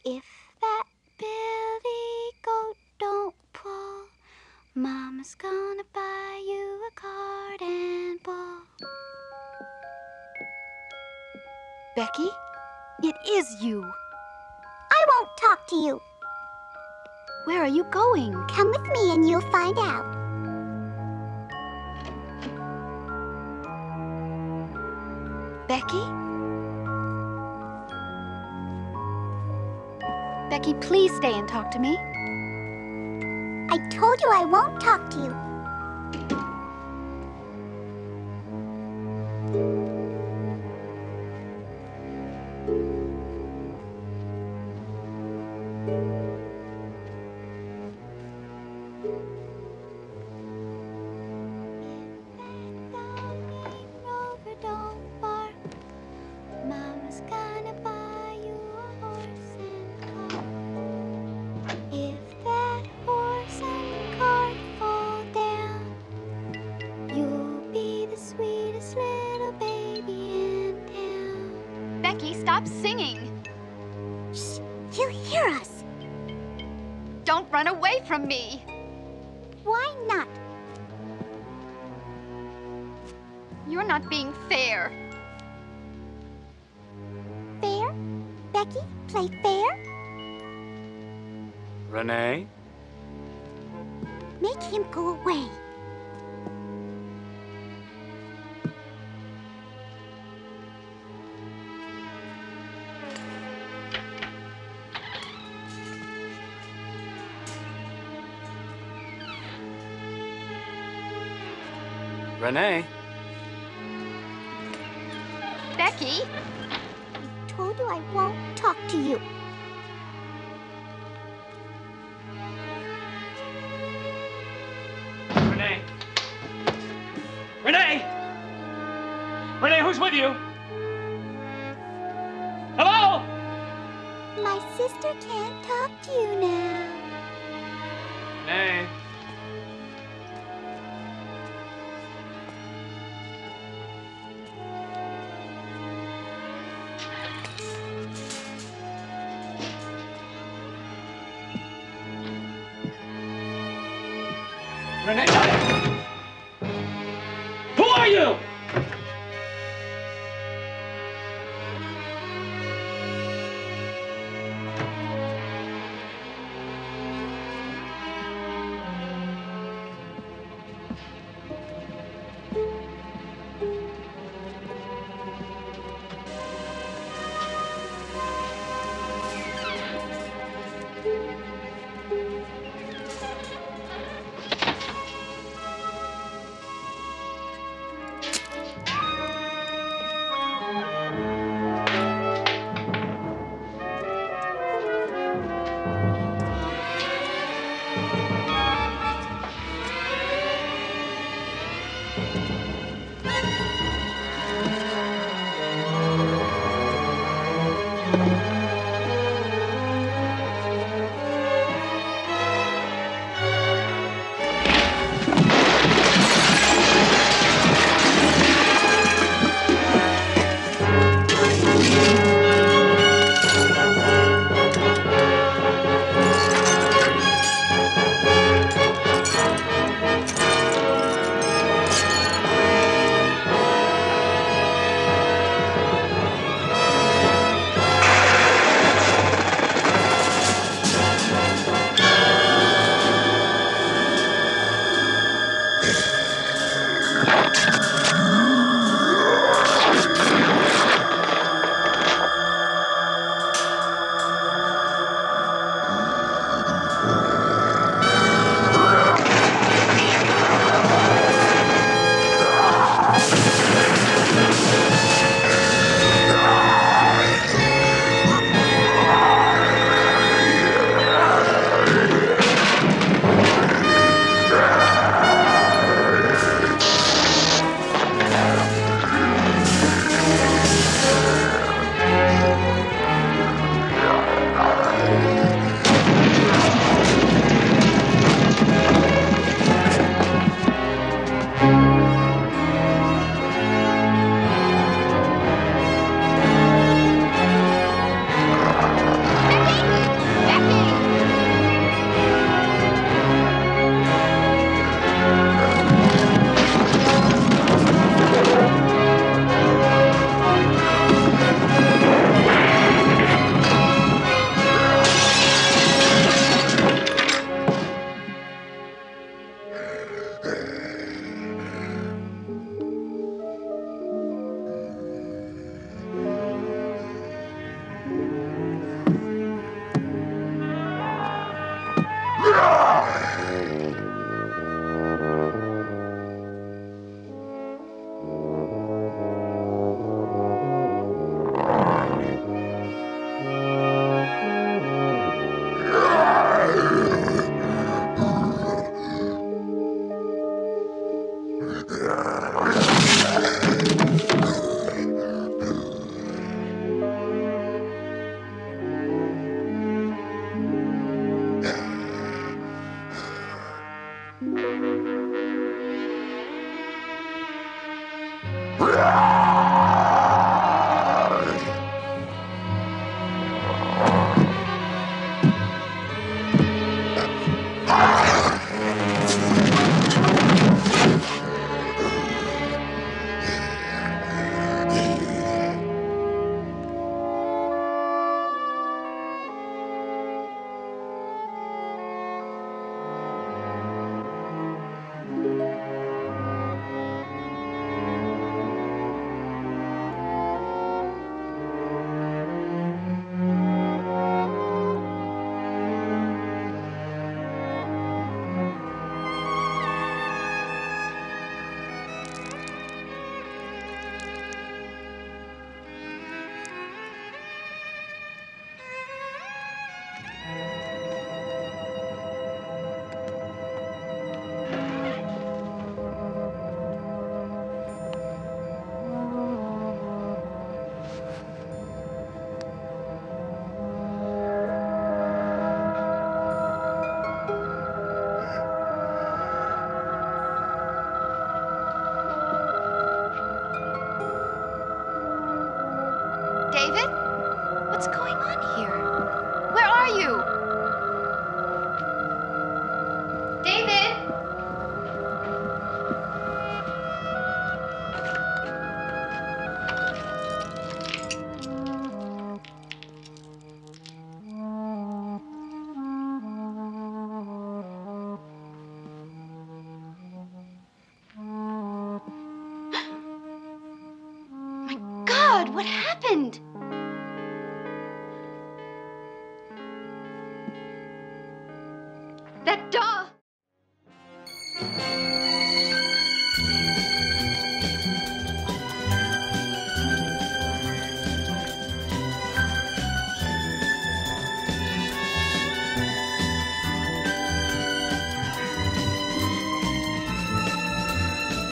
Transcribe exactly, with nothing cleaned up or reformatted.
If that billy goat don't pull, Mama's gonna buy you a cart and bull. Becky, it is you. I won't talk to you. Where are you going? Come with me and you'll find out. Becky? Becky, please stay and talk to me. I told you I won't talk to you. Mama's gonna buy you a horse and cart. If that horse and cart fall down, you'll be the sweetest little baby in town. Becky, stop singing. Shh, he'll hear us. Don't run away from me. Why not? You're not being fair. Fair? Becky, play fair? Renee? Make him go away. Renee? Becky? I told you I won't talk to you. Renee? Renee? Renee, who's with you? Hello? My sister can't talk to you now. Renee? Renee? Who are you? What's going on here? Where are you? David? My God, what happened? That dog!